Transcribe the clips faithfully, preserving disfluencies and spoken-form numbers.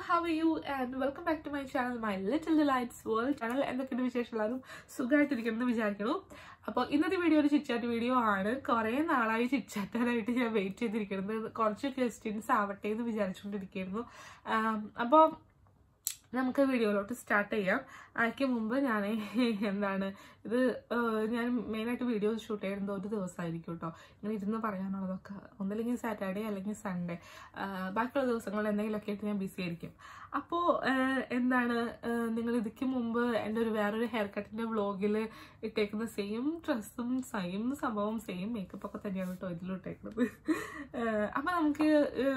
how are you? And welcome back to my channel, My Little Delights World. Channel എന്തൊക്കെയുണ്ട് വിശേഷം? എല്ലാവരും സുഖമായിട്ടിരിക്കണമെന്ന് വിചാരിക്കുന്നു. അപ്പോൾ ഇന്നത്തെ വീഡിയോ ഒരു ചിറ്റാറ്റ് വീഡിയോ ആണ്. കുറേ നാളായി ചിറ്റാറ്റാനായിട്ട് ഞാൻ വെയിറ്റ് ചെയ്തിരിക്കുന്നത്. കുറച്ച് ക്വസ്റ്റ്യൻസ് ആവട്ടെ എന്ന് വിചാരിച്ചുകൊണ്ടിരിക്കുന്നു. അപ്പോൾ നമുക്ക് വീഡിയോയിലോട്ട് സ്റ്റാർട്ട് ചെയ്യാം. അതിക്ക് മുമ്പ് ഞാൻ എന്താണ് ഇത് ഞാൻ മെയിനായിട്ട് വീഡിയോ ഷൂട്ട് ചെയ്യുന്നത് ഒരു ദിവസമായിരിക്കും കേട്ടോ. ഇങ്ങനെ ഇരുന്ന് പറയാനുള്ളതൊക്കെ ഒന്നല്ലെങ്കിൽ സാറ്റർഡേ അല്ലെങ്കിൽ സൺഡേ, ബാക്കിയുള്ള ദിവസങ്ങളിൽ എന്തെങ്കിലുമൊക്കെ ആയിട്ട് ഞാൻ ബിസി ആയിരിക്കും. അപ്പോൾ എന്താണ് നിങ്ങൾ ഇതിക്ക് മുമ്പ് എൻ്റെ ഒരു വേറൊരു ഹെയർ കട്ടിൻ്റെ വ്ളോഗിൽ ഇട്ടേക്കുന്ന സെയിം ഡ്രസ്സും സെയിം സംഭവം സെയിം മേക്കപ്പ് ഒക്കെ തന്നെയാണ് കേട്ടോ ഇതിലും ഇട്ടേക്കുന്നത്. അപ്പം നമുക്ക്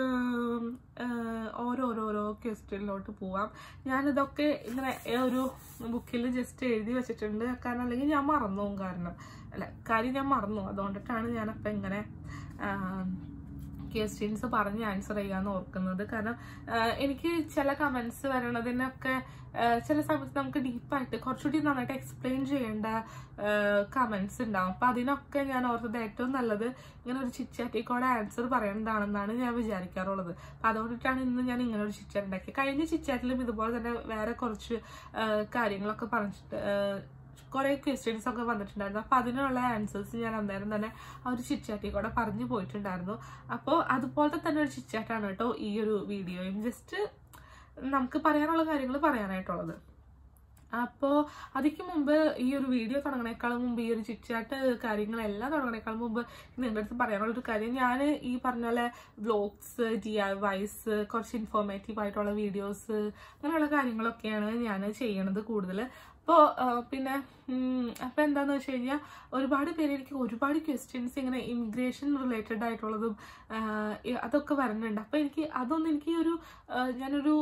ഓരോരോരോ ക്വസ്റ്റ്യനിലോട്ട് പോവാം. ഞാനിതൊക്കെ ഇങ്ങനെ ഒരു ബുക്കിൽ ജസ്റ്റ് എഴുതി വെച്ചിട്ടുണ്ട്. കാരണം അല്ലെങ്കിൽ ഞാൻ മറന്നു പോകും. കാരണം അല്ല കാര്യം ഞാൻ മറന്നു അതുകൊണ്ടിട്ടാണ് ഞാനപ്പം ഇങ്ങനെ ക്വസ്റ്റ്യൻസ് പറഞ്ഞ് ആൻസർ ചെയ്യാന്ന് ഓർക്കുന്നത്. കാരണം എനിക്ക് ചില കമന്റ്സ് വരണതിനൊക്കെ ചില സമയത്ത് നമുക്ക് ഡീപ്പായിട്ട് കുറച്ചുകൂടി നന്നായിട്ട് എക്സ്പ്ലെയിൻ ചെയ്യേണ്ട കമന്റ്സ് ഉണ്ടാവും. അപ്പം അതിനൊക്കെ ഞാൻ ഓർത്തത് ഏറ്റവും നല്ലത് ഇങ്ങനെ ഒരു ചിറ്റാറ്റിക്കോടെ ആൻസർ പറയേണ്ടതാണെന്നാണ് ഞാൻ വിചാരിക്കാറുള്ളത്. അപ്പം അതുകൊണ്ടിട്ടാണ് ഇന്ന് ഞാൻ ഇങ്ങനെ ഒരു ചിറ്റാറ്റ് ഉണ്ടാക്കിയത്. കഴിഞ്ഞ ചിറ്റാറ്റിലും ഇതുപോലെ തന്നെ വേറെ കുറച്ച് കാര്യങ്ങളൊക്കെ പറഞ്ഞിട്ട് കുറേ ക്വസ്റ്റ്യൻസ് ഒക്കെ വന്നിട്ടുണ്ടായിരുന്നു. അപ്പോൾ അതിനുള്ള ആൻസേഴ്സ് ഞാൻ അന്നേരം തന്നെ ആ ഒരു ചിറ്റാറ്റി കൂടെ പറഞ്ഞു പോയിട്ടുണ്ടായിരുന്നു. അപ്പോൾ അതുപോലത്തെ തന്നെ ഒരു ചിറ്റാറ്റാണ് കേട്ടോ ഈ ഒരു വീഡിയോയും. ജസ്റ്റ് നമുക്ക് പറയാനുള്ള കാര്യങ്ങൾ പറയാനായിട്ടുള്ളത്. അപ്പോൾ അതിക്ക് മുമ്പ് ഈ ഒരു വീഡിയോ തുടങ്ങണേക്കാളും മുമ്പ് ഈ ഒരു ചിറ്റാറ്റ് കാര്യങ്ങളെല്ലാം തുടങ്ങണേക്കാളും മുമ്പ് നിങ്ങളുടെ അടുത്ത് പറയാനുള്ളൊരു കാര്യം, ഞാൻ ഈ പറഞ്ഞ പോലെ വ്ലോഗ്സ്, ഡി ഐ വൈസ്, കുറച്ച് ഇൻഫോർമേറ്റീവ് ആയിട്ടുള്ള വീഡിയോസ് അങ്ങനെയുള്ള കാര്യങ്ങളൊക്കെയാണ് ഞാൻ ചെയ്യണത് കൂടുതൽ. അപ്പോൾ പിന്നെ അപ്പം എന്താണെന്ന് വെച്ച് കഴിഞ്ഞാൽ ഒരുപാട് പേര് എനിക്ക് ഒരുപാട് ക്വസ്റ്റ്യൻസ് ഇങ്ങനെ ഇമിഗ്രേഷൻ റിലേറ്റഡ് ആയിട്ടുള്ളതും അതൊക്കെ വരുന്നുണ്ട്. അപ്പോൾ എനിക്ക് അതൊന്നും എനിക്ക് ഒരു ഞാനൊരു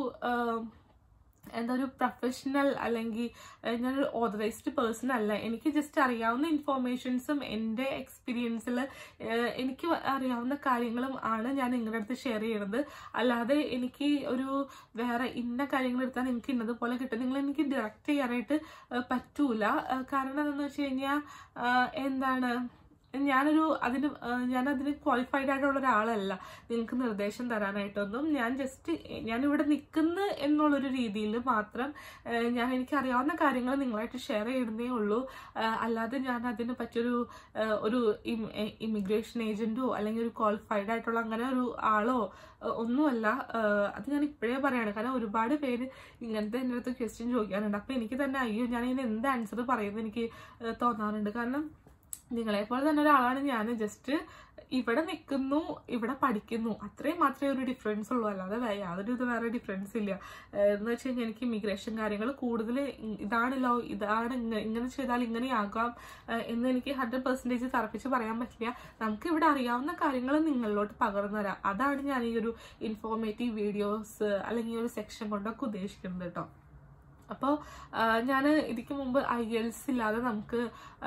എന്താ ഒരു പ്രൊഫഷണൽ അല്ലെങ്കിൽ ഞാനൊരു ഓതറൈസ്ഡ് പേഴ്സൺ അല്ല. എനിക്ക് ജസ്റ്റ് അറിയാവുന്ന ഇൻഫോർമേഷൻസും എൻ്റെ എക്സ്പീരിയൻസിൽ എനിക്ക് അറിയാവുന്ന കാര്യങ്ങളും ആണ് ഞാൻ നിങ്ങളുടെ അടുത്ത് ഷെയർ ചെയ്യണത്. അല്ലാതെ എനിക്ക് ഒരു വേറെ ഇന്ന കാര്യങ്ങൾ എടുത്താൽ എനിക്ക് ഇന്നതുപോലെ കിട്ടും നിങ്ങൾ എനിക്ക് ഡയറക്റ്റ് ചെയ്യാനായിട്ട് പറ്റൂല. കാരണം എന്താണെന്ന് വെച്ച് കഴിഞ്ഞാൽ എന്താണ് ഞാനൊരു അതിന് ഞാനതിന് ക്വാളിഫൈഡ് ആയിട്ടുള്ള ഒരാളല്ല നിങ്ങൾക്ക് നിർദ്ദേശം തരാനായിട്ടൊന്നും. ഞാൻ ജസ്റ്റ് ഞാനിവിടെ നിൽക്കുന്നു എന്നുള്ളൊരു രീതിയിൽ മാത്രം ഞാൻ എനിക്ക് അറിയാവുന്ന കാര്യങ്ങൾ നിങ്ങളായിട്ട് ഷെയർ ചെയ്യുന്നേ ഉള്ളൂ. അല്ലാതെ ഞാൻ അതിന് പറ്റിയൊരു ഒരു ഇമിഗ്രേഷൻ ഏജന്റോ അല്ലെങ്കിൽ ഒരു ക്വാളിഫൈഡ് ആയിട്ടുള്ള അങ്ങനെ ഒരു ആളോ ഒന്നുമല്ല. അത് ഞാൻ ഇപ്പോഴേ പറയാണ്. കാരണം ഒരുപാട് പേര് ഇങ്ങനത്തെ എൻ്റെ അടുത്ത് ക്വസ്റ്റ്യൻ ചോദിക്കാറുണ്ട്. അപ്പം എനിക്ക് തന്നെ അയ്യോ ഞാൻ ഇതിന് എന്ത് ആൻസർ പറയുന്നത് എനിക്ക് തോന്നാറുണ്ട്. കാരണം നിങ്ങളെപ്പോലെ തന്നെ ഒരാളാണ് ഞാൻ. ജസ്റ്റ് ഇവിടെ നിൽക്കുന്നു, ഇവിടെ പഠിക്കുന്നു, അത്രയും മാത്രമേ ഒരു ഡിഫറൻസ് ഉള്ളൂ. അല്ലാതെ യാതൊരു ഇത് വേറെ ഡിഫറൻസ് ഇല്ല. എന്ന് വെച്ച് കഴിഞ്ഞാൽ എനിക്ക് ഇമിഗ്രേഷൻ കാര്യങ്ങൾ കൂടുതൽ ഇതാണല്ലോ ഇതാണ് ഇങ്ങനെ ചെയ്താൽ ഇങ്ങനെയാകാം എന്ന് എനിക്ക് ഹൺഡ്രഡ് പെർസെൻറ്റേജ് തറപ്പിച്ച് പറയാൻ പറ്റില്ല. നമുക്ക് ഇവിടെ അറിയാവുന്ന കാര്യങ്ങൾ നിങ്ങളിലോട്ട് പകർന്നു തരാം. അതാണ് ഞാൻ ഈ ഒരു ഇൻഫോർമേറ്റീവ് വീഡിയോസ് അല്ലെങ്കിൽ ഒരു സെക്ഷൻ കൊണ്ടൊക്കെ ഉദ്ദേശിക്കുന്നത് കേട്ടോ. അപ്പോൾ ഞാൻ ഇതിക്ക് മുമ്പ് ഐ എൽസ് ഇല്ലാതെ നമുക്ക്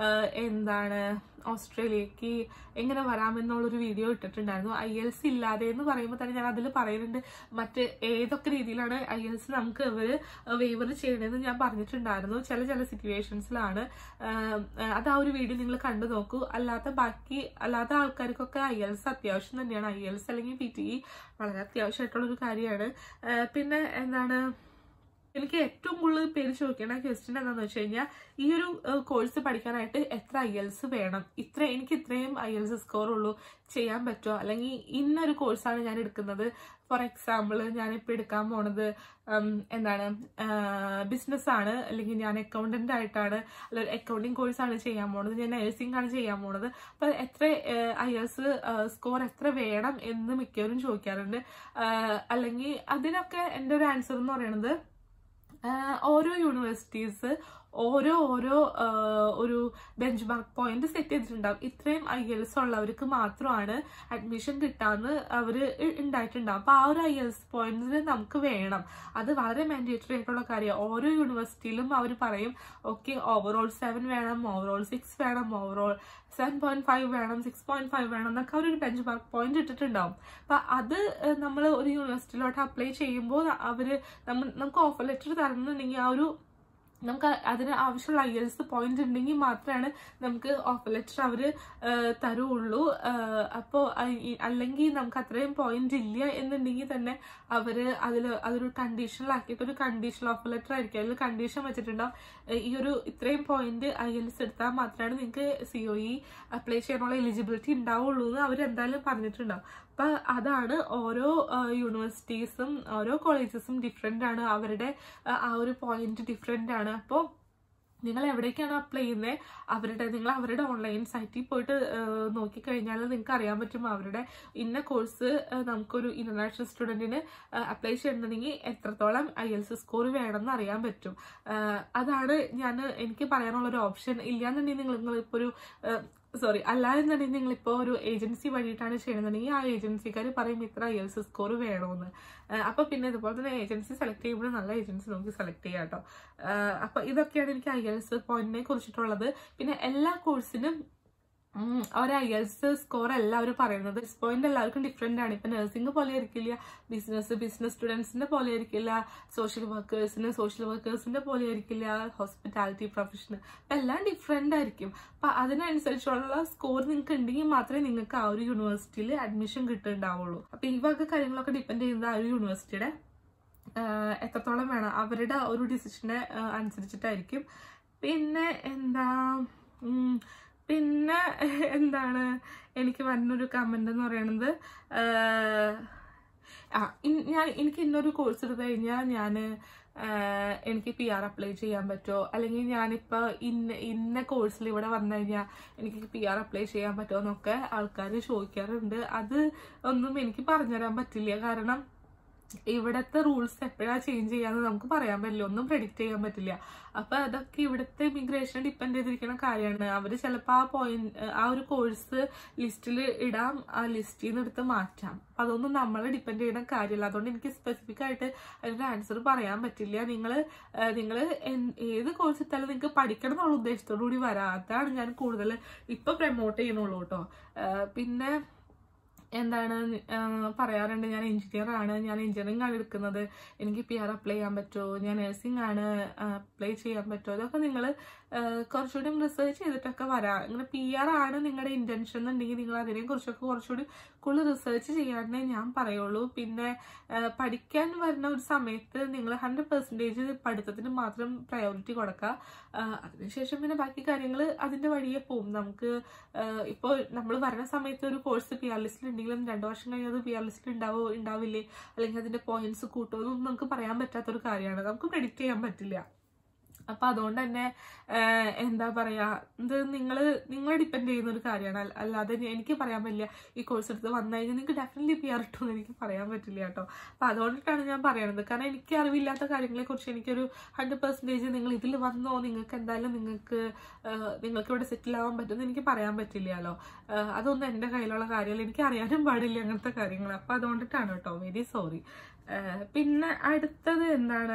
എന്താണ് ഓസ്ട്രേലിയക്ക് എങ്ങനെ വരാമെന്നുള്ളൊരു വീഡിയോ ഇട്ടിട്ടുണ്ടായിരുന്നു. ഐ എൽസ് ഇല്ലാതെ എന്ന് പറയുമ്പോൾ തന്നെ ഞാൻ അതിൽ പറയുന്നുണ്ട് മറ്റ് ഏതൊക്കെ രീതിയിലാണ് ഐ എൽസ് നമുക്ക് ഇവർ വേവർ ചെയ്യണമെന്ന് ഞാൻ പറഞ്ഞിട്ടുണ്ടായിരുന്നു. ചില ചില സിറ്റുവേഷൻസിലാണ്. അത് ആ ഒരു വീഡിയോ നിങ്ങൾ കണ്ടു നോക്കൂ. അല്ലാത്ത ബാക്കി അല്ലാത്ത ആൾക്കാർക്കൊക്കെ ഐ എൽസ് അത്യാവശ്യം തന്നെയാണ്. ഐ എൽസ് അല്ലെങ്കിൽ പി ടി ഇ വളരെ അത്യാവശ്യമായിട്ടുള്ളൊരു കാര്യമാണ്. പിന്നെ എന്താണ് എനിക്ക് ഏറ്റവും കൂടുതൽ പേര് ചോദിക്കേണ്ട ക്വസ്റ്റ്യൻ എന്താണെന്ന് വെച്ച് കഴിഞ്ഞാൽ ഈ ഒരു കോഴ്സ് പഠിക്കാനായിട്ട് എത്ര ഐ എൽസ് വേണം, ഇത്ര എനിക്ക് ഇത്രയും ഐ എൽസ് സ്കോർ ഉള്ളൂ ചെയ്യാൻ പറ്റുമോ, അല്ലെങ്കിൽ ഇന്നൊരു കോഴ്സാണ് ഞാൻ എടുക്കുന്നത്. ഫോർ എക്സാമ്പിൾ ഞാനിപ്പോൾ എടുക്കാൻ പോണത് എന്താണ് ബിസിനസ്സാണ്, അല്ലെങ്കിൽ ഞാൻ അക്കൗണ്ടന്റ് ആയിട്ടാണ്, അല്ലെങ്കിൽ അക്കൗണ്ടിങ് കോഴ്സാണ് ചെയ്യാൻ പോണത്, ഞാൻ നഴ്സിംഗ് ആണ് ചെയ്യാൻ പോണത്. അപ്പൊ എത്ര ഐ എൽസ് സ്കോർ എത്ര വേണം എന്ന് മിക്കവരും ചോദിക്കാറുണ്ട്. അല്ലെങ്കിൽ അതിനൊക്കെ എൻ്റെ ഒരു ആൻസർ എന്ന് പറയുന്നത് ഓരോ യൂണിവേഴ്സിറ്റീസ് ഓരോ ഓരോ ഒരു ബെഞ്ച് മാർക്ക് പോയിന്റ് സെറ്റ് ചെയ്തിട്ടുണ്ടാവും. ഇത്രയും ഐ എൽസ് ഉള്ളവർക്ക് മാത്രമാണ് അഡ്മിഷൻ കിട്ടാന്ന് അവർ ഉണ്ടായിട്ടുണ്ടാവും. അപ്പൊ ആ ഒരു ഐ എൽസ് പോയിന്റ്സിന് നമുക്ക് വേണം. അത് വളരെ മാൻഡേറ്ററി ആയിട്ടുള്ള കാര്യമാണ്. ഓരോ യൂണിവേഴ്സിറ്റിയിലും അവർ പറയും ഓക്കെ ഓവറോൾ സെവൻ വേണം, ഓവറോൾ സിക്സ് വേണം, ഓവറോൾ സെവൻ പോയിന്റ് ഫൈവ് വേണം, സിക്സ് പോയിന്റ് ഫൈവ് വേണം എന്നൊക്കെ അവർ ഒരു ബെഞ്ച് മാർക്ക് പോയിന്റ് ഇട്ടിട്ടുണ്ടാവും. അപ്പൊ അത് നമ്മൾ ഒരു യൂണിവേഴ്സിറ്റിയിലോട്ട് അപ്ലൈ ചെയ്യുമ്പോൾ അവര് നമുക്ക് ഓഫർ ലെറ്റർ തരുന്നുണ്ടെങ്കിൽ ആ ഒരു നമുക്ക് അതിന് ആവശ്യമുള്ള ഐ എൽസ് പോയിന്റ് ഉണ്ടെങ്കിൽ മാത്രമാണ് നമുക്ക് ഓഫർ ലെറ്റർ അവർ തരുള്ളൂ. അപ്പോൾ അല്ലെങ്കിൽ നമുക്ക് അത്രയും പോയിന്റ് ഇല്ല എന്നുണ്ടെങ്കിൽ തന്നെ അവർ അതിൽ അതൊരു കണ്ടീഷനിലാക്കിയിട്ട് ഒരു കണ്ടീഷണൽ ഓഫർ ലെറ്റർ ആയിരിക്കും. അതിൽ കണ്ടീഷൻ വെച്ചിട്ടുണ്ടാവും ഈ ഒരു ഇത്രയും പോയിന്റ് ഐ എൽസ് എടുത്താൽ മാത്രമാണ് നിങ്ങൾക്ക് സി ഒ ഇ അപ്ലൈ ചെയ്യാനുള്ള എലിജിബിലിറ്റി ഉണ്ടാവുള്ളൂ എന്ന് അവരെന്തായാലും പറഞ്ഞിട്ടുണ്ടാവും. അപ്പൊ അതാണ് ഓരോ യൂണിവേഴ്സിറ്റീസും ഓരോ കോളേജസും ഡിഫറെന്റ് ആണ്, അവരുടെ ആ ഒരു പോയിന്റ് ഡിഫറെന്റ് ആണ്. അപ്പോൾ നിങ്ങൾ എവിടേക്കാണ് അപ്ലൈ ചെയ്യുന്നത് അവരുടെ നിങ്ങൾ അവരുടെ ഓൺലൈൻ സൈറ്റിൽ പോയിട്ട് നോക്കിക്കഴിഞ്ഞാൽ നിങ്ങൾക്ക് അറിയാൻ പറ്റും അവരുടെ ഇന്ന കോഴ്സ് നമുക്കൊരു ഇന്റർനാഷണൽ സ്റ്റുഡൻറ്റിന് അപ്ലൈ ചെയ്യണമെന്നുണ്ടെങ്കിൽ എത്രത്തോളം ഐ എൽസ് സ്കോർ വേണമെന്ന് അറിയാൻ പറ്റും. അതാണ് ഞാൻ എനിക്ക് പറയാനുള്ളൊരു ഓപ്ഷൻ. ഇല്ലാന്നുണ്ടെങ്കിൽ നിങ്ങൾ നിങ്ങളിപ്പോൾ ഒരു സോറി അല്ലാതെന്നുണ്ടെങ്കിൽ നിങ്ങളിപ്പോൾ ഒരു ഏജൻസി വഴിയിട്ടാണ് ചെയ്യണമെന്നുണ്ടെങ്കിൽ ആ ഏജൻസിക്കാർ പറയും ഇത്ര ഐ എൽസ് സ്കോർ വേണമെന്ന്. അപ്പൊ പിന്നെ ഇതുപോലെ തന്നെ ഏജൻസി സെലക്ട് ചെയ്യുമ്പോൾ നല്ല ഏജൻസി നോക്കി സെലക്ട് ചെയ്യാം കേട്ടോ. അപ്പൊ ഇതൊക്കെയാണ് എനിക്ക് ഐ എൽസ് പോയിന്റിനെ കുറിച്ചിട്ടുള്ളത്. പിന്നെ എല്ലാ കോഴ്സിനും ഒരു ഐ എൽസ് സ്കോർ എല്ലാവരും പറയുന്നത് പോയിന്റ് എല്ലാവർക്കും ഡിഫറെന്റ് ആണ്. ഇപ്പൊ നഴ്സിംഗ് പോലെ ആയിരിക്കില്ല ബിസിനസ് ബിസിനസ് സ്റ്റുഡൻസിന്റെ പോലെ ആയിരിക്കില്ല, സോഷ്യൽ വർക്കേഴ്സിന് സോഷ്യൽ വർക്കേഴ്സിന്റെ പോലെ ആയിരിക്കില്ല, ഹോസ്പിറ്റാലിറ്റി പ്രൊഫഷന്, അപ്പൊ എല്ലാം ഡിഫറെന്റ് ആയിരിക്കും. അപ്പൊ അതിനനുസരിച്ചുള്ള സ്കോർ നിങ്ങൾക്ക് ഉണ്ടെങ്കിൽ മാത്രമേ നിങ്ങൾക്ക് ആ ഒരു യൂണിവേഴ്സിറ്റിയിൽ അഡ്മിഷൻ കിട്ടുന്നുണ്ടാവുള്ളൂ. അപ്പൊ ഈ വക കാര്യങ്ങളൊക്കെ ഡിപ്പെൻഡ് ചെയ്യുന്നത് ആ ഒരു യൂണിവേഴ്സിറ്റിയുടെ എത്രത്തോളം വേണം അവരുടെ ഒരു ഡിസിഷനെ അനുസരിച്ചിട്ടായിരിക്കും. പിന്നെ എന്താ പിന്നെ എന്താണ് എനിക്ക് വരുന്നൊരു കമന്റ് എന്ന് പറയുന്നത്, ആ ഞാൻ എനിക്ക് ഇന്നൊരു കോഴ്സ് എടുത്തു കഴിഞ്ഞാൽ ഞാൻ എനിക്ക് പി ആർ അപ്ലൈ ചെയ്യാൻ പറ്റുമോ, അല്ലെങ്കിൽ ഞാനിപ്പോൾ ഇന്ന ഇന്ന കോഴ്സിൽ ഇവിടെ വന്നു കഴിഞ്ഞാൽ എനിക്ക് പി ആർ അപ്ലൈ ചെയ്യാൻ പറ്റുമോ എന്നൊക്കെ ആൾക്കാർ ചോദിക്കാറുണ്ട്. അത് ഒന്നും എനിക്ക് പറഞ്ഞുതരാൻ പറ്റില്ല. കാരണം ഇവിടുത്തെ റൂൾസ് എപ്പോഴാണ് ചേഞ്ച് ചെയ്യാന്ന് നമുക്ക് പറയാൻ പറ്റില്ല, ഒന്നും പ്രെഡിക്റ്റ് ചെയ്യാൻ പറ്റില്ല. അപ്പൊ അതൊക്കെ ഇവിടുത്തെ ഇമിഗ്രേഷനെ ഡിപ്പെൻഡ് ചെയ്തിരിക്കുന്ന കാര്യമാണ്. അവര് ചിലപ്പോൾ ആ പോയിന്റ് ആ ഒരു കോഴ്സ് ലിസ്റ്റിൽ ഇടാം, ആ ലിസ്റ്റിൽ നിന്ന് എടുത്ത് മാറ്റാം. അപ്പൊ അതൊന്നും നമ്മളെ ഡിപ്പെൻഡ് ചെയ്യുന്ന കാര്യമില്ല. അതുകൊണ്ട് എനിക്ക് സ്പെസിഫിക് ആയിട്ട് അതിന്റെ ആൻസർ പറയാൻ പറ്റില്ല. നിങ്ങൾ നിങ്ങൾ ഏത് കോഴ്സ് ഇട്ടാലും നിങ്ങൾക്ക് പഠിക്കണം എന്നുള്ള ഉദ്ദേശത്തോടു കൂടി വരാം. അതാണ് ഞാൻ കൂടുതൽ ഇപ്പൊ പ്രൊമോട്ട് ചെയ്യുന്നുള്ളൂ കേട്ടോ. പിന്നെ എന്താണ് പറയാറുണ്ട്, ഞാൻ എഞ്ചിനീയർ ആണ്, ഞാൻ എഞ്ചിനീയറിംഗ് ആണ് എടുക്കുന്നത്, എനിക്ക് പി ആർ അപ്ലൈ ചെയ്യാൻ പറ്റുമോ, ഞാൻ നഴ്സിംഗ് ആണ് അപ്ലൈ ചെയ്യാൻ പറ്റുമോ, ഇതൊക്കെ നിങ്ങൾ കുറച്ചുകൂടി റിസർച്ച് ചെയ്തിട്ടൊക്കെ വരാം. ഇങ്ങനെ പി ആർ ആണ് നിങ്ങളുടെ ഇന്റൻഷൻ എന്നുണ്ടെങ്കിൽ നിങ്ങൾ അതിനെ കുറിച്ചൊക്കെ കുറച്ചുകൂടി കൂടുതൽ റിസർച്ച് ചെയ്യാനേ ഞാൻ പറയുള്ളൂ. പിന്നെ പഠിക്കാൻ വരുന്ന ഒരു സമയത്ത് നിങ്ങൾ ഹൺഡ്രഡ് പെർസെൻറ്റേജ് പഠിത്തത്തിന് മാത്രം പ്രയോറിറ്റി കൊടുക്കുക. അതിനുശേഷം പിന്നെ ബാക്കി കാര്യങ്ങൾ അതിന്റെ വഴിയെ പോകും. നമുക്ക് ഇപ്പോൾ നമ്മൾ വരുന്ന സമയത്ത് ഒരു കോഴ്സ് പി ആർ ലിസ്റ്റിൽ ഉണ്ടെങ്കിലും രണ്ടു വർഷം കഴിഞ്ഞത് പി ആർ ലിസ്റ്റിൽ ഉണ്ടാവോ ഉണ്ടാവില്ലേ, അല്ലെങ്കിൽ അതിന്റെ പോയിന്റ്സ് കൂട്ടുമോ എന്നൊന്നും നമുക്ക് പറയാൻ പറ്റാത്തൊരു കാര്യമാണ്, നമുക്ക് പ്രെഡിക്റ്റ് ചെയ്യാൻ പറ്റില്ല. അപ്പൊ അതുകൊണ്ട് തന്നെ എന്താ പറയാ, ഇത് നിങ്ങൾ നിങ്ങൾ ഡിപ്പെൻഡ് ചെയ്യുന്ന ഒരു കാര്യമാണ്. അല്ലാതെ എനിക്ക് പറയാൻ പറ്റില്ല ഈ കോഴ്സ് എടുത്ത് വന്നു കഴിഞ്ഞാൽ നിങ്ങൾക്ക് ഡെഫിനറ്റ്ലി പി ആർ കിട്ടുമെന്ന് എനിക്ക് പറയാൻ പറ്റില്ല കേട്ടോ. അപ്പൊ അതുകൊണ്ടിട്ടാണ് ഞാൻ പറയണത്. കാരണം എനിക്ക് അറിവില്ലാത്ത കാര്യങ്ങളെ കുറിച്ച് എനിക്കൊരു ഹൺഡ്രഡ് പെർസെൻറ്റേജ് നിങ്ങൾ ഇതിൽ വന്നോ നിങ്ങൾക്ക് എന്തായാലും നിങ്ങൾക്ക് നിങ്ങൾക്ക് ഇവിടെ സെറ്റിൽ ആവാൻ പറ്റുമെന്ന് എനിക്ക് പറയാൻ പറ്റില്ലല്ലോ. അതൊന്നും എൻ്റെ കയ്യിലുള്ള കാര്യമല്ല, എനിക്ക് അറിയാനും പാടില്ല അങ്ങനത്തെ കാര്യങ്ങൾ. അപ്പൊ അതുകൊണ്ടിട്ടാണ് കേട്ടോ, വെരി സോറി. പിന്നെ അടുത്തത് എന്താണ്,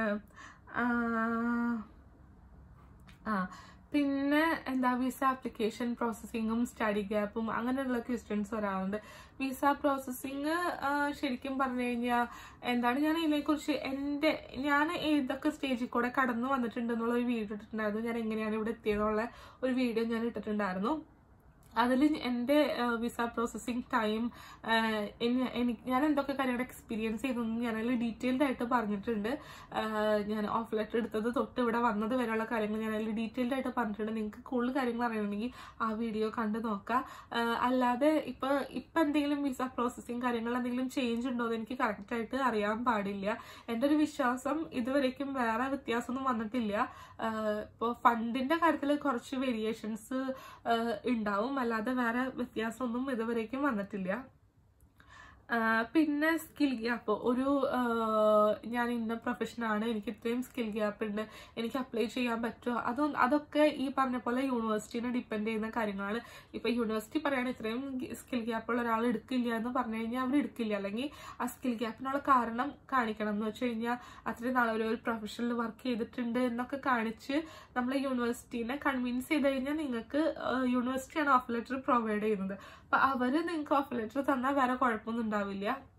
ആ പിന്നെ എന്താ വിസ ആപ്ലിക്കേഷൻ പ്രോസസ്സിങ്ങും സ്റ്റഡി ഗ്യാപ്പും അങ്ങനെയുള്ള ക്വസ്റ്റ്യൻസ് വരാറുണ്ട്. വിസ പ്രോസസ്സിങ് ശരിക്കും പറഞ്ഞു കഴിഞ്ഞാൽ എന്താണ്, ഞാൻ ഇതിനെക്കുറിച്ച് എൻ്റെ ഞാൻ ഏതൊക്കെ സ്റ്റേജിൽ കൂടെ കടന്നു വന്നിട്ടുണ്ട് എന്നുള്ള ഒരു വീഡിയോ ഇട്ടിട്ടുണ്ടായിരുന്നു. ഞാൻ എങ്ങനെയാണ് ഇവിടെ എത്തിയതെന്നുള്ള ഒരു വീഡിയോ ഞാൻ ഇട്ടിട്ടുണ്ടായിരുന്നു. അതിൽ എൻ്റെ വിസ പ്രോസസ്സിങ് ടൈം എനിക്ക് ഞാൻ എന്തൊക്കെ കാര്യങ്ങൾ എക്സ്പീരിയൻസ് ചെയ്തെന്ന് ഞാൻ അതിൽ ഡീറ്റെയിൽഡ് ആയിട്ട് പറഞ്ഞിട്ടുണ്ട്. ഞാൻ ഓഫ് ലെറ്റർ എടുത്തത് തൊട്ട് ഇവിടെ വന്നത് വരെയുള്ള കാര്യങ്ങൾ ഞാൻ അതിൽ ഡീറ്റെയിൽഡ് ആയിട്ട് പറഞ്ഞിട്ടുണ്ട്. നിങ്ങൾക്ക് കൂടുതൽ കാര്യങ്ങൾ അറിയണമെങ്കിൽ ആ വീഡിയോ കണ്ടു നോക്കാം. അല്ലാതെ ഇപ്പൊ ഇപ്പൊ എന്തെങ്കിലും വിസ പ്രോസസ്സിങ് കാര്യങ്ങൾ എന്തെങ്കിലും ചേഞ്ച് ഉണ്ടോ എന്ന് എനിക്ക് കറക്റ്റായിട്ട് അറിയാൻ പാടില്ല. എൻ്റെ ഒരു വിശ്വാസം ഇതുവരേക്കും വേറെ വ്യത്യാസമൊന്നും വന്നിട്ടില്ല. ഇപ്പോൾ ഫണ്ടിന്റെ കാര്യത്തിൽ കുറച്ച് വേരിയേഷൻസ് ഉണ്ടാവും, അല്ലാതെ വേറെ വ്യത്യാസമൊന്നും ഇതുവരേക്കും വന്നിട്ടില്ല. പിന്നെ സ്കിൽ ഗ്യാപ്പ്, ഒരു ഞാൻ ഇന്ന പ്രൊഫഷനാണ്, എനിക്ക് ഇത്രയും സ്കിൽ ഗ്യാപ്പ് ഉണ്ട്, എനിക്ക് അപ്ലൈ ചെയ്യാൻ പറ്റുമോ, അതൊന്നും അതൊക്കെ ഈ പറഞ്ഞ പോലെ യൂണിവേഴ്സിറ്റിനെ ഡിപ്പെൻഡ് ചെയ്യുന്ന കാര്യങ്ങളാണ്. ഇപ്പൊ യൂണിവേഴ്സിറ്റി പറയാണ് ഇത്രയും സ്കിൽ ഗ്യാപ്പുള്ള ഒരാൾ എടുക്കില്ല എന്ന് പറഞ്ഞു കഴിഞ്ഞാൽ അവർ എടുക്കില്ല. അല്ലെങ്കിൽ ആ സ്കിൽ ഗ്യാപ്പിനുള്ള കാരണം കാണിക്കണം എന്ന് വെച്ച് കഴിഞ്ഞാൽ അത്രയും നാളെ ഒരു പ്രൊഫഷനിൽ വർക്ക് ചെയ്തിട്ടുണ്ട് എന്നൊക്കെ കാണിച്ച് നമ്മൾ യൂണിവേഴ്സിറ്റിനെ കൺവിൻസ് ചെയ്ത് കഴിഞ്ഞാൽ നിങ്ങൾക്ക് യൂണിവേഴ്സിറ്റിയാണ് ഓഫർ ലെറ്റർ പ്രൊവൈഡ് ചെയ്യുന്നത്. അപ്പൊ അവര് നിങ്ങൾക്ക് ഓഫർ ലെറ്റർ തന്നാൽ വേറെ കുഴപ്പമൊന്നും ഉണ്ടാവില്ല.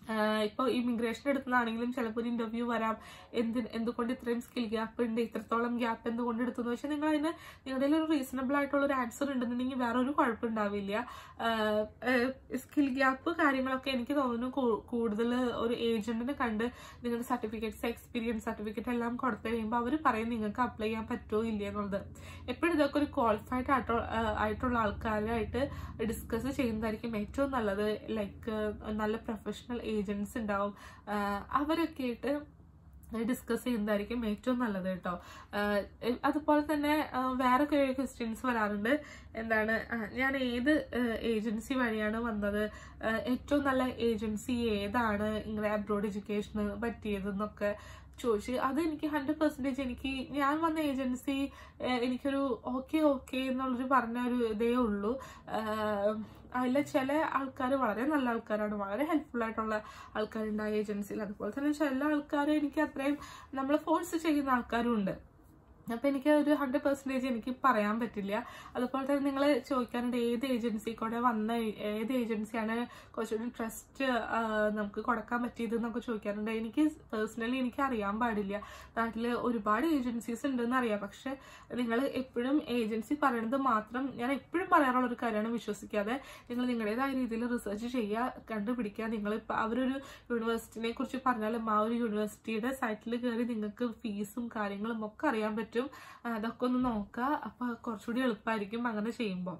ഇപ്പോൾ ഇമിഗ്രേഷൻ എടുത്തതാണെങ്കിലും ചിലപ്പോൾ ഒരു ഇന്റർവ്യൂ വരാം, എന്ത് എന്തുകൊണ്ട് ഇത്രയും സ്കിൽ ഗ്യാപ്പ് ഉണ്ട്, ഇത്രത്തോളം ഗ്യാപ്പ് എന്തുകൊണ്ട് എടുത്തു പക്ഷെ നിങ്ങൾ അതിന് നിങ്ങളുടെ ഒരു റീസണബിൾ ആയിട്ടുള്ള ഒരു ആൻസർ ഉണ്ടെന്നുണ്ടെങ്കിൽ വേറെ ഒരു കുഴപ്പമുണ്ടാവില്ല. സ്കിൽ ഗ്യാപ്പ് കാര്യങ്ങളൊക്കെ എനിക്ക് തോന്നുന്നു കൂടുതൽ ഒരു ഏജന്റിനെ കണ്ട് നിങ്ങളുടെ സർട്ടിഫിക്കറ്റ്സ്, എക്സ്പീരിയൻസ് സർട്ടിഫിക്കറ്റ് എല്ലാം കൊടുത്തു കഴിയുമ്പോൾ അവർ പറയും നിങ്ങൾക്ക് അപ്ലൈ ചെയ്യാൻ പറ്റുമോ ഇല്ല എന്നുള്ളത്. എപ്പോഴും ഇതൊക്കെ ഒരു ക്വാളിഫൈഡ് ആയിട്ടുള്ള ആയിട്ടുള്ള ആൾക്കാരായിട്ട് ഡിസ്കസ് ചെയ്യുന്നതായിരിക്കും ഏറ്റവും നല്ലത്. ലൈക്ക് നല്ല പ്രൊഫഷണൽ ഏജൻസ് ഉണ്ടാവും, അവരൊക്കെ ആയിട്ട് ഡിസ്കസ് ചെയ്യുന്നതായിരിക്കും ഏറ്റവും നല്ലത് കേട്ടോ. അതുപോലെ തന്നെ വേറെ ക്വസ്റ്റ്യൻസ് വരാറുണ്ട്, എന്താണ് ഞാൻ ഏത് ഏജൻസി വഴിയാണ് വന്നത്, ഏറ്റവും നല്ല ഏജൻസി ഏതാണ് ഇങ്ങനെ അബ്രോഡ് എഡ്യൂക്കേഷന് പറ്റിയതെന്നൊക്കെ ചോദിച്ച്. അത് എനിക്ക് ഹൺഡ്രഡ് പെർസെൻറ്റേജ് എനിക്ക് ഞാൻ വന്ന ഏജൻസി എനിക്കൊരു ഓക്കെ ഓക്കെ എന്നുള്ളൊരു പറഞ്ഞ ഒരു ഇതേ ഉള്ളൂ. അതിൽ ചില ആൾക്കാർ വളരെ നല്ല ആൾക്കാരാണ്, വളരെ ഹെൽപ്ഫുൾ ആയിട്ടുള്ള ആൾക്കാരുണ്ട് ആ ഏജൻസിയിൽ. അതുപോലെ തന്നെ ചില ആൾക്കാർ എനിക്ക് അത്രയും നമ്മൾ ഫോഴ്സ് ചെയ്യുന്ന ആൾക്കാരും ഉണ്ട്. അപ്പം എനിക്ക് ഒരു ഹൺഡ്രഡ് പെർസെൻറ്റേജ് എനിക്ക് പറയാൻ പറ്റില്ല. അതുപോലെ തന്നെ നിങ്ങൾ ചോദിക്കാറുണ്ട് ഏത് ഏജൻസി കൂടെ വന്ന ഏത് ഏജൻസിയാണ് കുറച്ചുകൂടി ട്രസ്റ്റ് നമുക്ക് കൊടുക്കാൻ പറ്റിയത് എന്നൊക്കെ ചോദിക്കാറുണ്ട്. എനിക്ക് പേഴ്സണലി എനിക്ക് അറിയാൻ പാടില്ല, നാട്ടിൽ ഒരുപാട് ഏജൻസീസ് ഉണ്ടെന്ന് അറിയാം. പക്ഷെ നിങ്ങൾ എപ്പോഴും ഏജൻസി പറയണത് മാത്രം, ഞാൻ എപ്പോഴും പറയാറുള്ള ഒരു കാര്യമാണ്, വിശ്വസിക്കാതെ നിങ്ങൾ നിങ്ങളുടേതായ രീതിയിൽ റിസർച്ച് ചെയ്യുക, കണ്ടുപിടിക്കുക. നിങ്ങളിപ്പോൾ അവരൊരു യൂണിവേഴ്സിറ്റിനെ കുറിച്ച് പറഞ്ഞാലും ആ ഒരു യൂണിവേഴ്സിറ്റിയുടെ സൈറ്റിൽ കയറി നിങ്ങൾക്ക് ഫീസും കാര്യങ്ങളും ഒക്കെ അറിയാൻ പറ്റും. അതൊക്കെ ഒന്ന് നോക്കുക, അപ്പൊ കുറച്ചുകൂടി എളുപ്പമായിരിക്കും അങ്ങനെ ചെയ്യുമ്പോൾ.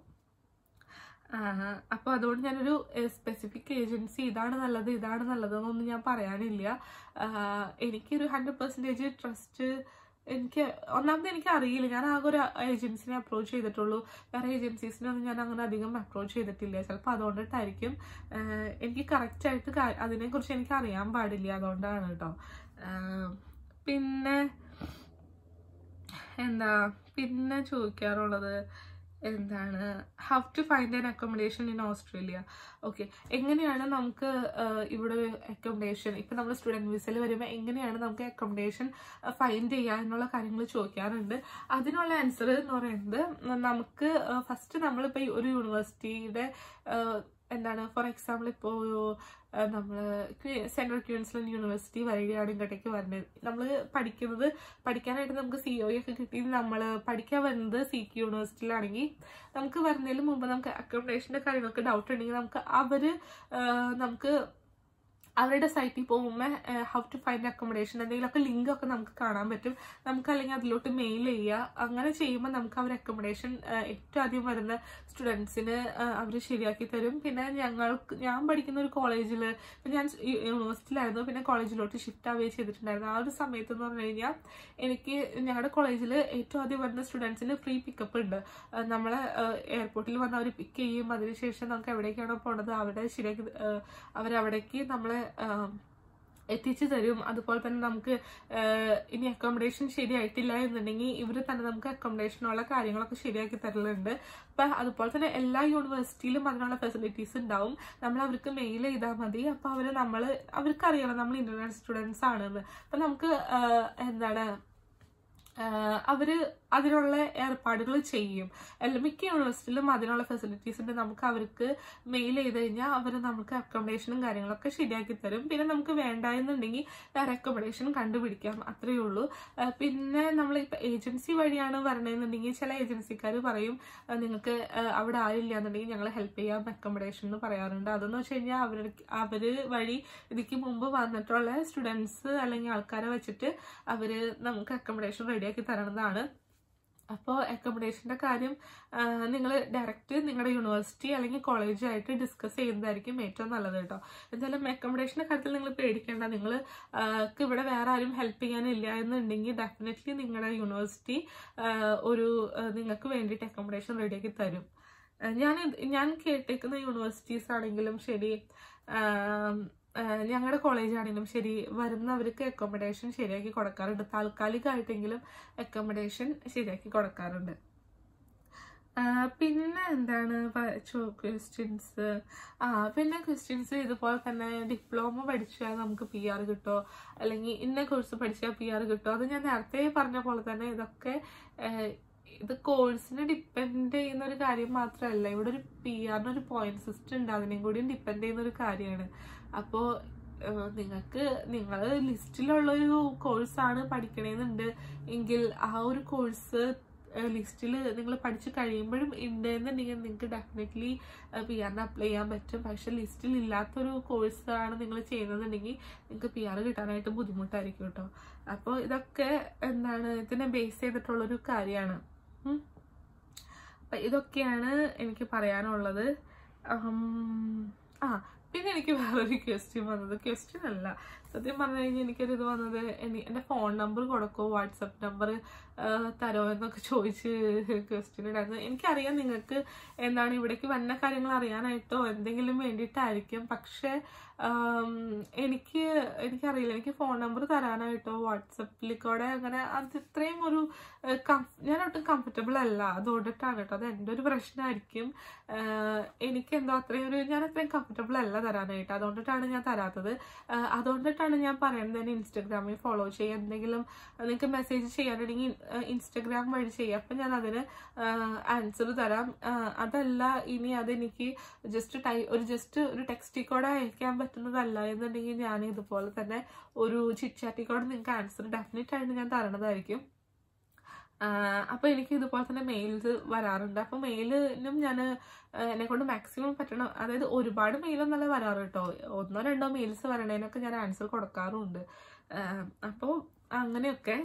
അപ്പൊ അതുകൊണ്ട് ഞാനൊരു സ്പെസിഫിക് ഏജൻസി ഇതാണ് നല്ലത് ഇതാണ് നല്ലതെന്നൊന്നും ഞാൻ പറയാനില്ല. എനിക്കൊരു ഹൺഡ്രഡ് പെർസെൻറ്റേജ് ട്രസ്റ്റ് എനിക്ക് ഒന്നാമത് എനിക്ക് അറിയില്ല, ഞാൻ ആകെ ഒരു ഏജൻസിനെ അപ്രോച്ച് ചെയ്തിട്ടുള്ളൂ, വേറെ ഏജൻസീസിനൊന്നും ഞാൻ അങ്ങനെ അധികം അപ്രോച്ച് ചെയ്തിട്ടില്ല. ചിലപ്പോൾ അതുകൊണ്ടിട്ടായിരിക്കും എനിക്ക് കറക്റ്റായിട്ട് അതിനെക്കുറിച്ച് എനിക്ക് അറിയാൻ പാടില്ല, അതുകൊണ്ടാണ് കേട്ടോ. പിന്നെ എന്താ പിന്നെ ചോദിക്കാറുള്ളത് എന്താണ്, how to find an accommodation in Australia. Okay, എങ്ങനെയാണ് നമുക്ക് ഇവിടെ അക്കോമഡേഷൻ, ഇപ്പം നമ്മൾ സ്റ്റുഡൻറ്റ് വിസയിൽ വരുമ്പോൾ എങ്ങനെയാണ് നമുക്ക് അക്കോമഡേഷൻ ഫൈൻഡ് ചെയ്യുക എന്നുള്ള കാര്യങ്ങൾ ചോദിക്കാറുണ്ട്. അതിനുള്ള ആൻസർ എന്ന് പറയുന്നത്, നമുക്ക് ഫസ്റ്റ് നമ്മളിപ്പോൾ ഒരു യൂണിവേഴ്സിറ്റിയുടെ എന്താണ് ഫോർ എക്സാമ്പിൾ ഇപ്പോൾ നമ്മൾ സെൻട്രൽ ക്യൂൻസ്ലൻഡ് യൂണിവേഴ്സിറ്റി വഴിയാണ് ഇങ്ങോട്ടേക്ക് വരുന്നത്. നമ്മൾ പഠിക്കുന്നത് പഠിക്കാനായിട്ട് നമുക്ക് സി ഒ ഒക്കെ കിട്ടി നമ്മൾ പഠിക്കാൻ വരുന്നത് സി ക്യു യൂണിവേഴ്സിറ്റിയിലാണെങ്കിൽ നമുക്ക് വരുന്നതിന് മുമ്പ് നമുക്ക് അക്കോമഡേഷൻ്റെ കാര്യങ്ങൾക്ക് ഡൗട്ട് ഉണ്ടെങ്കിൽ നമുക്ക് അവർ നമുക്ക് അവരുടെ സൈറ്റിൽ പോകുമ്പോൾ ഹൗ ടു ഫൈൻഡ് അക്കോമഡേഷൻ എന്തെങ്കിലുമൊക്കെ ലിങ്കൊക്കെ നമുക്ക് കാണാൻ പറ്റും. നമുക്ക് അല്ലെങ്കിൽ അതിലോട്ട് മെയിൽ ചെയ്യുക. അങ്ങനെ ചെയ്യുമ്പോൾ നമുക്ക് അവർ അക്കോമഡേഷൻ ഏറ്റവും ആദ്യം വരുന്ന സ്റ്റുഡൻസിന് അവർ ശരിയാക്കി തരും. പിന്നെ ഞങ്ങൾക്ക് ഞാൻ പഠിക്കുന്ന ഒരു കോളേജിൽ ഇപ്പം ഞാൻ യൂണിവേഴ്സിറ്റിയിലായിരുന്നു, പിന്നെ കോളേജിലോട്ട് ഷിഫ്റ്റ് ആവുകയും ചെയ്തിട്ടുണ്ടായിരുന്നു. ആ ഒരു സമയത്ത് എന്ന് പറഞ്ഞു കഴിഞ്ഞാൽ എനിക്ക് ഞങ്ങളുടെ കോളേജിൽ ഏറ്റവും ആദ്യം വരുന്ന സ്റ്റുഡൻസിന് ഫ്രീ പിക്കപ്പ് ഉണ്ട്. നമ്മളെ എയർപോർട്ടിൽ വന്ന് അവർ പിക്ക് ചെയ്യും, അതിനുശേഷം നമുക്ക് എവിടേക്കാണോ പോണത് അവിടെ ശരിയാക്കി അവരവിടേക്ക് നമ്മളെ എത്തിച്ചു തരും. അതുപോലെ തന്നെ നമുക്ക് ഇനി അക്കോമഡേഷൻ ശരിയായിട്ടില്ല എന്നുണ്ടെങ്കിൽ ഇവർ തന്നെ നമുക്ക് അക്കോമഡേഷനുള്ള കാര്യങ്ങളൊക്കെ ശരിയാക്കി തരലുണ്ട്. അപ്പം അതുപോലെ തന്നെ എല്ലാ യൂണിവേഴ്സിറ്റിയിലും അതിനുള്ള ഫെസിലിറ്റീസ് ഉണ്ടാവും. നമ്മൾ അവർക്ക് മെയിൽ ചെയ്താൽ മതി. അപ്പം അവർ നമ്മൾ അവർക്കറിയണം നമ്മൾ ഇന്റർനാഷണൽ സ്റ്റുഡൻസ് ആണെന്ന്. അപ്പം നമുക്ക് എന്താണ് അവര് അതിനുള്ള ഏർപ്പാടുകൾ ചെയ്യും. എല്ലാ മിക്ക യൂണിവേഴ്സിറ്റിയിലും അതിനുള്ള ഫെസിലിറ്റീസ് ഉണ്ട്. നമുക്ക് അവർക്ക് മെയിൽ ചെയ്ത് കഴിഞ്ഞാൽ അവർ നമുക്ക് അക്കോമഡേഷനും കാര്യങ്ങളൊക്കെ ശരിയാക്കി തരും. പിന്നെ നമുക്ക് വേണ്ട എന്നുണ്ടെങ്കിൽ വേറെ അക്കോമഡേഷൻ കണ്ടുപിടിക്കാം, അത്രയേ ഉള്ളൂ. പിന്നെ നമ്മളിപ്പോൾ ഏജൻസി വഴിയാണ് വരണമെന്നുണ്ടെങ്കിൽ ചില ഏജൻസിക്കാർ പറയും നിങ്ങൾക്ക് അവിടെ ആരില്ല എന്നുണ്ടെങ്കിൽ ഞങ്ങൾ ഹെൽപ്പ് ചെയ്യാം അക്കോമഡേഷൻ എന്ന് പറയാറുണ്ട്. അതെന്ന് വെച്ച് കഴിഞ്ഞാൽ അവർ അവർ വഴി ഇതിക്ക് മുമ്പ് വന്നിട്ടുള്ള സ്റ്റുഡൻസ് അല്ലെങ്കിൽ ആൾക്കാരെ വെച്ചിട്ട് അവർ നമുക്ക് അക്കോമഡേഷൻ റെഡിയാക്കി തരണതാണ്. അപ്പോൾ അക്കോമഡേഷൻ്റെ കാര്യം നിങ്ങൾ ഡയറക്റ്റ് നിങ്ങളുടെ യൂണിവേഴ്സിറ്റി അല്ലെങ്കിൽ കോളേജായിട്ട് ഡിസ്കസ് ചെയ്യുന്നതായിരിക്കും ഏറ്റവും നല്ലത് കേട്ടോ. എന്തായാലും അക്കോമഡേഷൻ്റെ കാര്യത്തിൽ നിങ്ങൾ പേടിക്കേണ്ട. നിങ്ങൾ ഇവിടെ വേറെ ആരും ഹെൽപ്പ് ചെയ്യാനില്ല എന്നുണ്ടെങ്കിൽ ഡെഫിനറ്റ്ലി നിങ്ങളുടെ യൂണിവേഴ്സിറ്റി ഒരു നിങ്ങൾക്ക് വേണ്ടിയിട്ട് അക്കോമഡേഷൻ റെഡിയാക്കി തരും. ഞാൻ ഞാൻ കേട്ടേക്കുന്ന യൂണിവേഴ്സിറ്റീസ് ആണെങ്കിലും ശരി, ഞങ്ങളുടെ കോളേജാണെങ്കിലും ശരി, വരുന്നവർക്ക് അക്കോമഡേഷൻ ശരിയാക്കി കൊടുക്കാറുണ്ട്. താൽക്കാലികമായിട്ടെങ്കിലും അക്കോമഡേഷൻ ശരിയാക്കി കൊടുക്കാറുണ്ട്. പിന്നെ എന്താണ് ക്വസ്റ്റ്യൻസ് ആ പിന്നെ ക്വസ്റ്റ്യൻസ് ഇതുപോലെ തന്നെ ഡിപ്ലോമ പഠിച്ചാൽ നമുക്ക് പി ആർ കിട്ടോ, അല്ലെങ്കിൽ ഇന്ന കോഴ്സ് പഠിച്ചാൽ പി ആർ കിട്ടോ. അത് ഞാൻ നേരത്തെ പറഞ്ഞ പോലെ തന്നെ ഇതൊക്കെ ഇത് കോഴ്സിന് ഡിപ്പെൻഡ് ചെയ്യുന്ന ഒരു കാര്യം മാത്രമല്ല, ഇവിടെ ഒരു പി ആറിന് ഒരു പോയിന്റ് സിസ്റ്റം ഉണ്ട്, അതിനെയും കൂടി ഡിപ്പെൻഡ് ചെയ്യുന്ന ഒരു കാര്യമാണ്. അപ്പോൾ നിങ്ങൾക്ക് നിങ്ങൾ ലിസ്റ്റിലുള്ളൊരു കോഴ്സാണ് പഠിക്കണമെന്നുണ്ട് എങ്കിൽ ആ ഒരു കോഴ്സ് ലിസ്റ്റിൽ നിങ്ങൾ പഠിച്ച് കഴിയുമ്പോഴും ഉണ്ട് എന്നുണ്ടെങ്കിൽ നിങ്ങൾക്ക് ഡെഫിനറ്റ്ലി പി ആറിന് അപ്ലൈ ചെയ്യാൻ പറ്റും. പക്ഷെ ലിസ്റ്റിൽ ഇല്ലാത്തൊരു കോഴ്സാണ് നിങ്ങൾ ചെയ്യുന്നതെന്നുണ്ടെങ്കിൽ നിങ്ങൾക്ക് പി ആർ കിട്ടാനായിട്ട് ബുദ്ധിമുട്ടായിരിക്കും കേട്ടോ. അപ്പോൾ ഇതൊക്കെ എന്താണ് ഇതിനെ ബേസ് ചെയ്തിട്ടുള്ളൊരു കാര്യമാണ്. അപ്പം ഇതൊക്കെയാണ് എനിക്ക് പറയാനുള്ളത്. ആ പിന്നെ എനിക്ക് വേറൊരു ക്വസ്റ്റ്യൻ വന്നത്, ക്വസ്റ്റ്യൻ അല്ല സത്യം പറഞ്ഞു കഴിഞ്ഞാൽ എനിക്കൊരു ഇത് വന്നത്, എൻ്റെ ഫോൺ നമ്പർ കൊടുക്കോ വാട്സപ്പ് നമ്പർ തരോ എന്നൊക്കെ ചോദിച്ച് ക്വസ്റ്റ്യൻ ഇടായിരുന്നു. എനിക്കറിയാം നിങ്ങൾക്ക് എന്താണ് ഇവിടേക്ക് വന്ന കാര്യങ്ങൾ അറിയാനായിട്ടോ എന്തെങ്കിലും വേണ്ടിയിട്ടായിരിക്കും. പക്ഷേ എനിക്ക് എനിക്കറിയില്ല, എനിക്ക് ഫോൺ നമ്പർ തരാനായിട്ടോ വാട്സപ്പിൽ കൂടെ അങ്ങനെ അത് ഇത്രയും ഒരു ഞാൻ ഒട്ടും കംഫർട്ടബിൾ അല്ല. അതുകൊണ്ടിട്ടാണ് കേട്ടോ, അത് എൻ്റെ ഒരു പ്രശ്നമായിരിക്കും. എനിക്കെന്തോ അത്രയും ഒരു ഞാൻ അത്രയും കംഫർട്ടബിൾ അല്ല തരാനായിട്ട്, അതുകൊണ്ടിട്ടാണ് ഞാൻ തരാത്തത്. അതുകൊണ്ടിട്ടാണ് ഞാൻ പറയുന്നത് തന്നെ ഇൻസ്റ്റഗ്രാമിൽ ഫോളോ ചെയ്യുക, എന്തെങ്കിലും നിങ്ങൾക്ക് മെസ്സേജ് ചെയ്യാനുണ്ടെങ്കിൽ ഇൻസ്റ്റഗ്രാം വഴി ചെയ്യുക. അപ്പം ഞാൻ അതിന് ആൻസർ തരാം. അതല്ല ഇനി അതെനിക്ക് ജസ്റ്റ് ടൈ ഒരു ജസ്റ്റ് ഒരു ടെക്സ്റ്റിൽ കൂടെ അയക്കാൻ പറ്റുന്നതല്ല എന്നുണ്ടെങ്കിൽ ഞാൻ ഇതുപോലെ തന്നെ ഒരു ചിറ്റ്ചാറ്റിൽ കൂടെ നിങ്ങൾക്ക് ആൻസർ ഡെഫിനറ്റ് ആയിട്ട് ഞാൻ തരണതായിരിക്കും. അപ്പോൾ എനിക്ക് ഇതുപോലെ തന്നെ മെയിൽസ് വരാറുണ്ട്. അപ്പോൾ മെയിലിനും ഞാൻ എന്നെ കൊണ്ട് മാക്സിമം പറ്റണം, അതായത് ഒരുപാട് മെയിലൊന്നല്ല വരാറ് കേട്ടോ, ഒന്നോ രണ്ടോ മെയിൽസ് വരണേനൊക്കെ ഞാൻ ആൻസർ കൊടുക്കാറുണ്ട്. അപ്പോൾ അങ്ങനെയൊക്കെ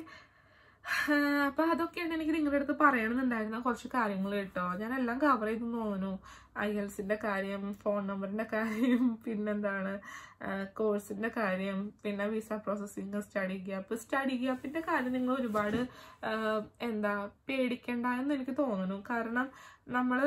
അപ്പോൾ അതൊക്കെയാണ് എനിക്ക് നിങ്ങളുടെ അടുത്ത് പറയണമെന്നുണ്ടായിരുന്ന കുറച്ച് കാര്യങ്ങൾ കേട്ടോ. ഞാൻ എല്ലാം കവർ ചെയ്ത് തോന്നുന്നു. ഐ എൽസിൻ്റെ കാര്യം, ഫോൺ നമ്പറിൻ്റെ കാര്യം, പിന്നെന്താണ് കോഴ്സിൻ്റെ കാര്യം, പിന്നെ visa processing, study gap study ഗ്യാപ്പിൻ്റെ കാര്യം നിങ്ങൾ ഒരുപാട് എന്താ പേടിക്കണ്ട എന്ന് എനിക്ക് തോന്നുന്നു. കാരണം നമ്മൾ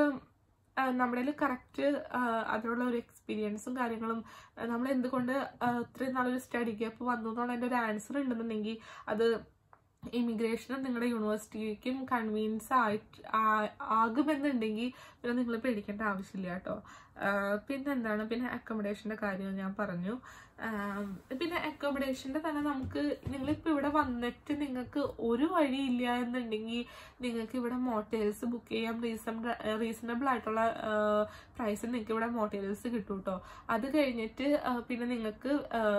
നമ്മുടെ കറക്റ്റ് അതിനുള്ള ഒരു എക്സ്പീരിയൻസും കാര്യങ്ങളും നമ്മൾ എന്തുകൊണ്ട് ഇത്രയും നാളൊരു സ്റ്റഡി ഗ്യാപ്പ് വന്നു എന്നുള്ളതിൻ്റെ ഒരു ആൻസർ ഉണ്ടെന്നുണ്ടെങ്കിൽ അത് ഇമിഗ്രേഷനും നിങ്ങളുടെ യൂണിവേഴ്സിറ്റിക്കും കൺവീൻസ് ആയിട്ട് ആകുമെന്നുണ്ടെങ്കിൽ പിന്നെ നിങ്ങൾ പേടിക്കേണ്ട ആവശ്യമില്ല കേട്ടോ. പിന്നെന്താണ് പിന്നെ അക്കോമഡേഷൻ്റെ കാര്യം ഞാൻ പറഞ്ഞു. പിന്നെ അക്കോമഡേഷൻ്റെ തന്നെ നമുക്ക് നിങ്ങളിപ്പോൾ ഇവിടെ വന്നിട്ട് നിങ്ങൾക്ക് ഒരു വഴിയില്ല എന്നുണ്ടെങ്കിൽ നിങ്ങൾക്ക് ഇവിടെ മോട്ടേൽസ് ബുക്ക് ചെയ്യാം. റീസൺ റീസണബിൾ ആയിട്ടുള്ള പ്രൈസിൽ നിങ്ങൾക്ക് ഇവിടെ മോട്ടേൽസ് കിട്ടും കേട്ടോ. അത് കഴിഞ്ഞിട്ട് പിന്നെ നിങ്ങൾക്ക്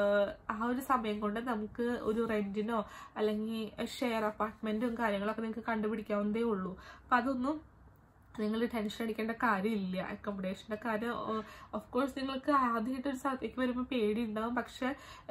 ആ ഒരു സമയം കൊണ്ട് നമുക്ക് ഒരു റെൻറ്റിനോ അല്ലെങ്കിൽ ഷെയർ അപ്പാർട്ട്മെൻറ്റും കാര്യങ്ങളൊക്കെ നിങ്ങൾക്ക് കണ്ടുപിടിക്കാവുന്നതേ ഉള്ളൂ. അപ്പം അതൊന്നും നിങ്ങൾ ടെൻഷൻ അടിക്കേണ്ട കാര്യമില്ല. അക്കോമഡേഷൻ്റെ കാര്യം ഓഫ് കോഴ്സ് നിങ്ങൾക്ക് ആദ്യമായിട്ടൊരു സ്ഥലത്തേക്ക് വരുമ്പോൾ പേടി ഉണ്ടാവും. പക്ഷെ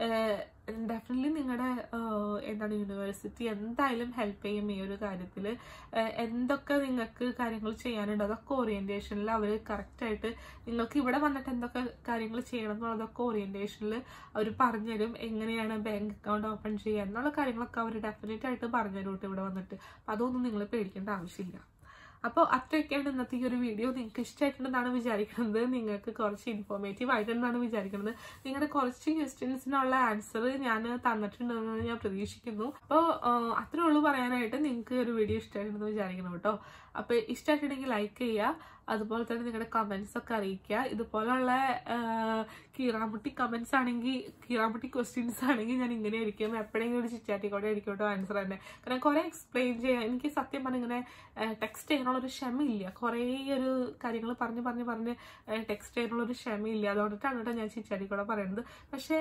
ഡെഫിനറ്റ്ലി നിങ്ങളുടെ എന്താണ് യൂണിവേഴ്സിറ്റി എന്തായാലും ഹെൽപ്പ് ചെയ്യും ഈ ഒരു കാര്യത്തിൽ. എന്തൊക്കെ നിങ്ങൾക്ക് കാര്യങ്ങൾ ചെയ്യാനുണ്ടോ അതൊക്കെ ഓറിയൻറ്റേഷനിൽ അവർ കറക്റ്റായിട്ട് നിങ്ങൾക്ക് ഇവിടെ വന്നിട്ട് എന്തൊക്കെ കാര്യങ്ങൾ ചെയ്യണം എന്നുള്ളതൊക്കെ ഓറിയൻറ്റേഷനിൽ അവർ പറഞ്ഞുതരും. എങ്ങനെയാണ് ബാങ്ക് അക്കൗണ്ട് ഓപ്പൺ ചെയ്യുക എന്നുള്ള കാര്യങ്ങളൊക്കെ അവർ ഡെഫിനറ്റ് ആയിട്ട് പറഞ്ഞുതരും കേട്ടോ ഇവിടെ വന്നിട്ട്. അപ്പം അതൊന്നും നിങ്ങൾ പേടിക്കേണ്ട ആവശ്യമില്ല. അപ്പോൾ അത്രയൊക്കെയാണ് ഇന്നത്തെ ഈ ഒരു വീഡിയോ. നിങ്ങൾക്ക് ഇഷ്ടമായിട്ടുണ്ടെന്നാണ് വിചാരിക്കുന്നത്, നിങ്ങൾക്ക് കുറച്ച് ഇൻഫോർമേറ്റീവ് ആയിട്ടുണ്ടെന്നാണ് വിചാരിക്കുന്നത്. നിങ്ങളുടെ കുറച്ച് ക്വസ്റ്റ്യൻസിനുള്ള ആൻസർ ഞാൻ തന്നിട്ടുണ്ടെന്ന് ഞാൻ പ്രതീക്ഷിക്കുന്നു. അപ്പോൾ അത്രേ ഉള്ളൂ പറയാനായിട്ട്. നിങ്ങൾക്ക് ഒരു വീഡിയോ ഇഷ്ടമായിട്ടുണ്ടെന്ന് വിചാരിക്കണം കേട്ടോ. അപ്പോൾ ഇഷ്ടമായിട്ടുണ്ടെങ്കിൽ ലൈക്ക് ചെയ്യുക, അതുപോലെ തന്നെ നിങ്ങളുടെ കമൻസ് ഒക്കെ അറിയിക്കുക. ഇതുപോലുള്ള കീറാമുട്ടി കമൻസ് ആണെങ്കിൽ കീറാമുട്ടി ക്വസ്റ്റ്യൻസ് ആണെങ്കിൽ ഞാൻ ഇങ്ങനെ ആയിരിക്കും എപ്പോഴെങ്കിലും ഒരു ചിറ്റാറ്റിക്കോടെ ആയിരിക്കും കേട്ടോ ആൻസർ തന്നെ. കാരണം കുറേ എക്സ്പ്ലെയിൻ ചെയ്യാൻ എനിക്ക് സത്യം പറഞ്ഞാൽ ഇങ്ങനെ ടെക്സ്റ്റ് ചെയ്യാനുള്ളൊരു ക്ഷമയില്ല. കുറേ ഒരു കാര്യങ്ങൾ പറഞ്ഞ് പറഞ്ഞ് പറഞ്ഞ് ടെക്സ്റ്റ് ചെയ്യാനുള്ളൊരു ക്ഷമയില്ല. അതുകൊണ്ടിട്ടാണ് കേട്ടോ ഞാൻ ചിറ്റാറ്റിക്കോടെ പറയുന്നത്. പക്ഷേ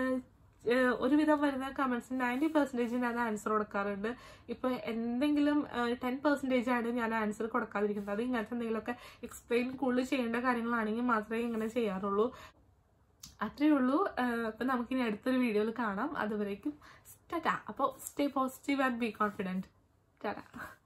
ഒരുവിധം വരുന്ന കമൻസ് നയൻറ്റി പെർസെൻറ്റേജ് ഞാൻ ആൻസർ കൊടുക്കാറുണ്ട്. ഇപ്പോൾ എന്തെങ്കിലും ടെൻ പെർസെൻറ്റേജ് ആണ് ഞാൻ ആൻസർ കൊടുക്കാതിരിക്കുന്നത്. അത് ഇങ്ങനത്തെ എന്തെങ്കിലുമൊക്കെ എക്സ്പ്ലെയിൻ കൂടുതൽ ചെയ്യേണ്ട കാര്യങ്ങളാണെങ്കിൽ മാത്രമേ ഇങ്ങനെ ചെയ്യാറുള്ളൂ. അത്രയേ ഉള്ളൂ. അപ്പം നമുക്കിനി അടുത്തൊരു വീഡിയോയിൽ കാണാം. അതുവരേക്കും ടാറ്റാ. അപ്പോൾ stay positive and be confident. Tata.